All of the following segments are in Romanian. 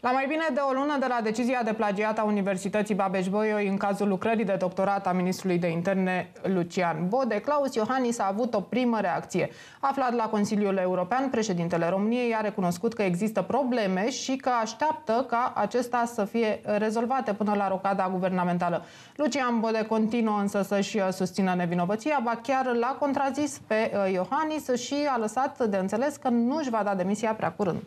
La mai bine de o lună de la decizia de plagiat a Universității Babeș-Bolyai în cazul lucrării de doctorat a ministrului de interne Lucian Bode, Klaus Iohannis a avut o primă reacție. Aflat la Consiliul European, președintele României a recunoscut că există probleme și că așteaptă ca acestea să fie rezolvate până la rocada guvernamentală. Lucian Bode continuă însă să-și susțină nevinovăția, ba chiar l-a contrazis pe Iohannis și a lăsat de înțeles că nu își va da demisia prea curând.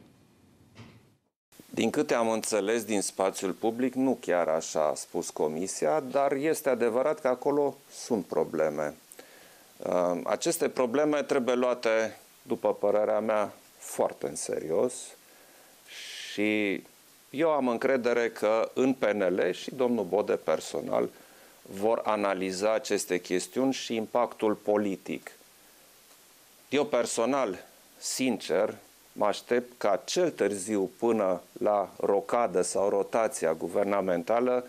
Din câte am înțeles din spațiul public, nu chiar așa a spus Comisia, dar este adevărat că acolo sunt probleme. Aceste probleme trebuie luate, după părerea mea, foarte în serios și eu am încredere că în PNL și domnul Bode personal vor analiza aceste chestiuni și impactul politic. Eu personal, sincer, mă aștept ca cel târziu până la rocadă sau rotația guvernamentală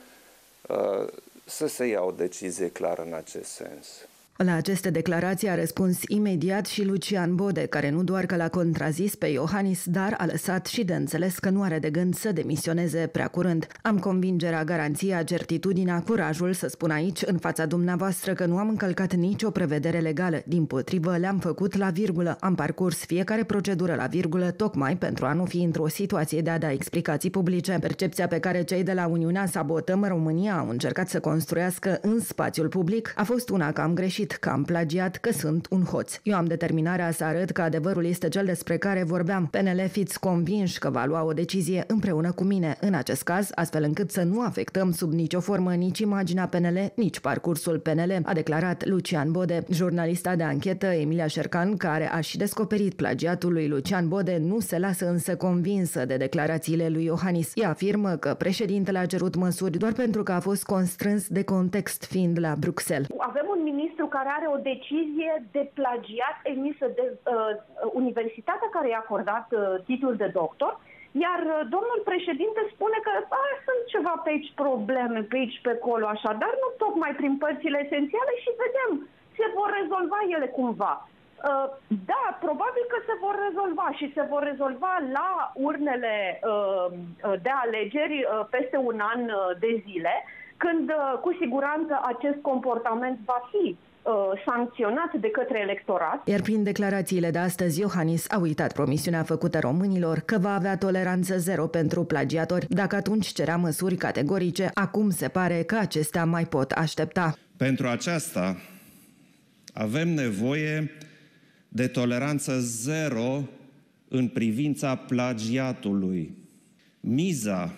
să se ia o decizie clară în acest sens. La aceste declarații a răspuns imediat și Lucian Bode, care nu doar că l-a contrazis pe Iohannis, dar a lăsat și de înțeles că nu are de gând să demisioneze prea curând. Am convingerea, garanția, certitudinea, curajul să spun aici, în fața dumneavoastră, că nu am încălcat nicio prevedere legală. Dimpotrivă, le-am făcut la virgulă. Am parcurs fiecare procedură la virgulă, tocmai pentru a nu fi într-o situație de a da explicații publice. Percepția pe care cei de la Uniunea Sabotăm România au încercat să construiască în spațiul public a fost una că am greșit, că am plagiat, că sunt un hoț. Eu am determinarea să arăt că adevărul este cel despre care vorbeam. PNL, fiți convinși că va lua o decizie împreună cu mine în acest caz, astfel încât să nu afectăm sub nicio formă nici imaginea PNL, nici parcursul PNL, a declarat Lucian Bode. Jurnalista de anchetă Emilia Șercan, care a și descoperit plagiatul lui Lucian Bode, nu se lasă însă convinsă de declarațiile lui Iohannis. Ea afirmă că președintele a cerut măsuri doar pentru că a fost constrâns de context fiind la Bruxelles. Avem un ministru care are o decizie de plagiat emisă de universitatea care i-a acordat titlul de doctor, iar domnul președinte spune că sunt ceva pe aici probleme, pe aici, pe acolo, așa, dar nu tocmai prin părțile esențiale și vedem, se vor rezolva ele cumva. Da, probabil că se vor rezolva și se vor rezolva la urnele de alegeri peste un an de zile, când cu siguranță acest comportament va fi sancționat de către electorat. Iar prin declarațiile de astăzi, Iohannis a uitat promisiunea făcută românilor că va avea toleranță zero pentru plagiatori. Dacă atunci cerea măsuri categorice, acum se pare că acestea mai pot aștepta. Pentru aceasta avem nevoie de toleranță zero în privința plagiatului. Miza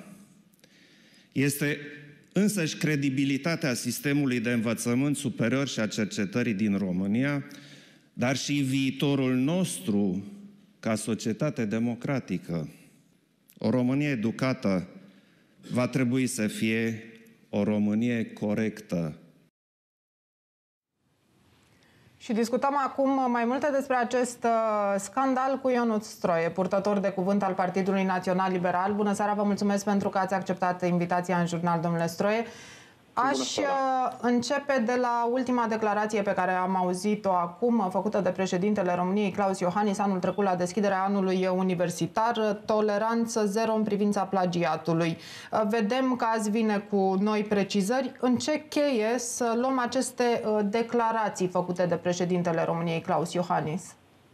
este însăși credibilitatea sistemului de învățământ superior și a cercetării din România, dar și viitorul nostru ca societate democratică. O Românie educată va trebui să fie o Românie corectă. Și discutăm acum mai multe despre acest scandal cu Ionuț Stroie, purtător de cuvânt al Partidului Național Liberal. Bună seara, vă mulțumesc pentru că ați acceptat invitația în jurnal, domnule Stroie. Aș începe de la ultima declarație pe care am auzit-o acum, făcută de președintele României, Klaus Iohannis, anul trecut la deschiderea anului universitar, toleranță zero în privința plagiatului. Vedem că azi vine cu noi precizări. În ce cheie să luăm aceste declarații făcute de președintele României, Klaus Iohannis?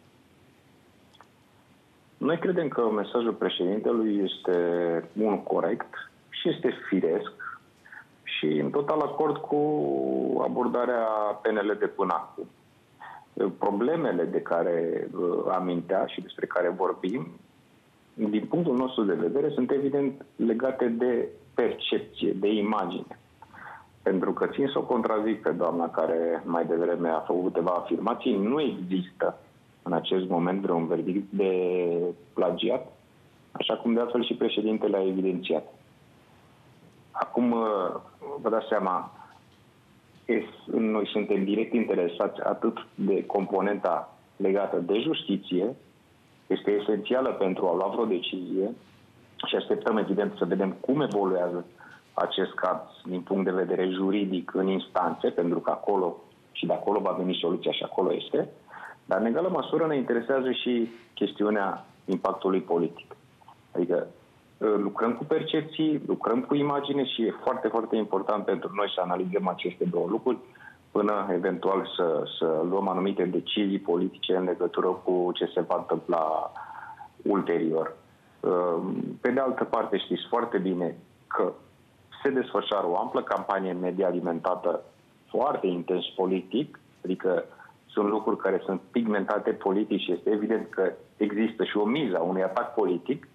Noi credem că mesajul președintelui este unul corect și este firesc, și în total acord cu abordarea PNL de până acum. Problemele de care amintea și despre care vorbim, din punctul nostru de vedere, sunt evident legate de percepție, de imagine. Pentru că țin să o contrazic pe doamna care mai devreme a făcut câteva afirmații, nu există în acest moment vreun verdict de plagiat, așa cum de altfel și președintele a evidențiat. Acum, vă dați seama, noi suntem direct interesați atât de componenta legată de justiție, este esențială pentru a lua vreo decizie și așteptăm, evident, să vedem cum evoluează acest caz din punct de vedere juridic în instanțe, pentru că acolo și de acolo va veni soluția și acolo este, dar în egală măsură ne interesează și chestiunea impactului politic. Adică lucrăm cu percepții, lucrăm cu imagine și e foarte, foarte important pentru noi să analizăm aceste două lucruri până eventual să luăm anumite decizii politice în legătură cu ce se va întâmpla ulterior. Pe de altă parte, știți foarte bine că se desfășoară o amplă campanie media alimentată foarte intens politic, adică sunt lucruri care sunt pigmentate politic și este evident că există și o miză a unui atac politic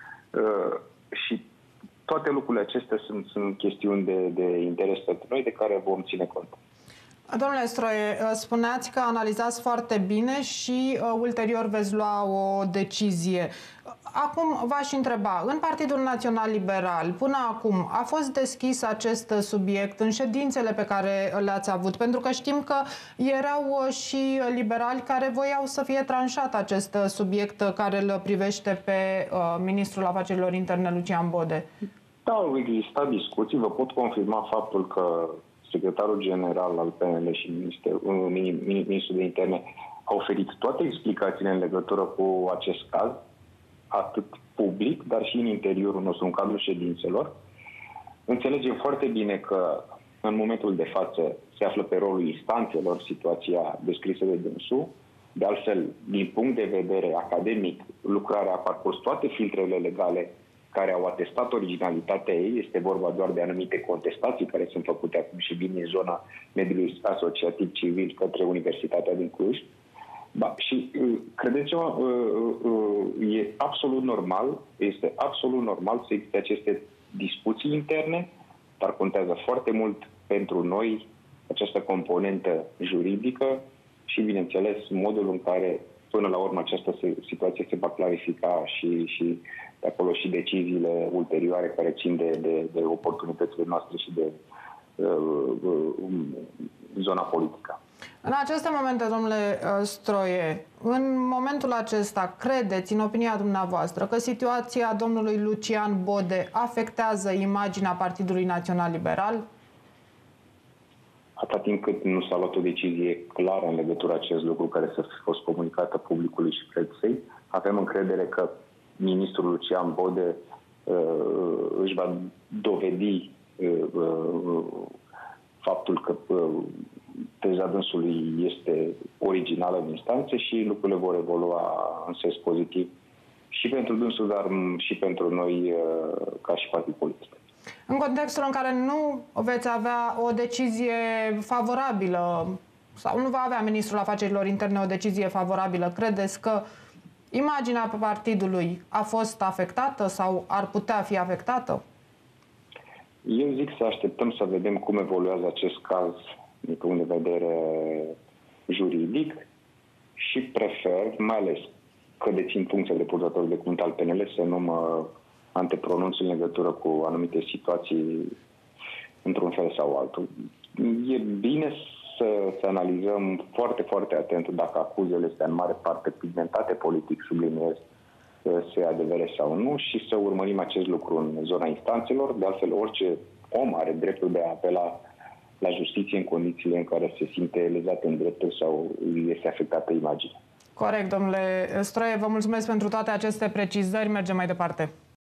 și toate lucrurile acestea sunt chestiuni de interes pentru noi de care vom ține cont. Domnule Stroie, spuneați că analizați foarte bine și ulterior veți lua o decizie. Acum v-aș întreba, în Partidul Național Liberal, până acum, a fost deschis acest subiect în ședințele pe care le-ați avut? Pentru că știm că erau și liberali care voiau să fie tranșat acest subiect care îl privește pe ministrul afacerilor interne, Lucian Bode. Da, au existat discuții. Vă pot confirma faptul că secretarul general al PNL și ministrul de interne au oferit toate explicațiile în legătură cu acest caz, atât public, dar și în interiorul nostru, în cadrul ședințelor. Înțelegem foarte bine că în momentul de față se află pe rolul instanțelor situația descrisă de dânsul. De altfel, din punct de vedere academic, lucrarea a parcurs toate filtrele legale care au atestat originalitatea ei. Este vorba doar de anumite contestații care sunt făcute acum și vin din zona mediului asociativ civil către Universitatea din Cluj. Da, și credeți-mă, e absolut normal, este absolut normal să existe aceste discuții interne, dar contează foarte mult pentru noi această componentă juridică și, bineînțeles, modul în care, până la urmă, această situație se va clarifica și de acolo și deciziile ulterioare care țin de oportunitățile noastre și de zona politică. În aceste momente, domnule Stroie, în momentul acesta, credeți, în opinia dumneavoastră, că situația domnului Lucian Bode afectează imaginea Partidului Național Liberal? Atât timp cât nu s-a luat o decizie clară în legătură cu acest lucru care să fi fost comunicată publicului și presei, avem încredere că ministrul Lucian Bode își va dovedi faptul că teza dânsului este originală în instanțe și lucrurile vor evolua în sens pozitiv și pentru dânsul, dar și pentru noi ca și partid politic. În contextul în care nu veți avea o decizie favorabilă sau nu va avea ministrul afacerilor interne o decizie favorabilă, credeți că imaginea partidului a fost afectată sau ar putea fi afectată? Eu zic să așteptăm să vedem cum evoluează acest caz din punct de vedere juridic și prefer, mai ales că dețin funcția de purtător de cuvânt al PNL, să nu mă antepronunț în legătură cu anumite situații într-un fel sau altul. E bine să analizăm foarte, foarte atent dacă acuzele este în mare parte pigmentate politic, subliniez, se adevere sau nu, și să urmărim acest lucru în zona instanțelor. De altfel, orice om are dreptul de a apela la justiție în condițiile în care se simte lezat în drepturi sau îi este afectată imaginea. Corect, domnule Stroie. Vă mulțumesc pentru toate aceste precizări. Mergem mai departe.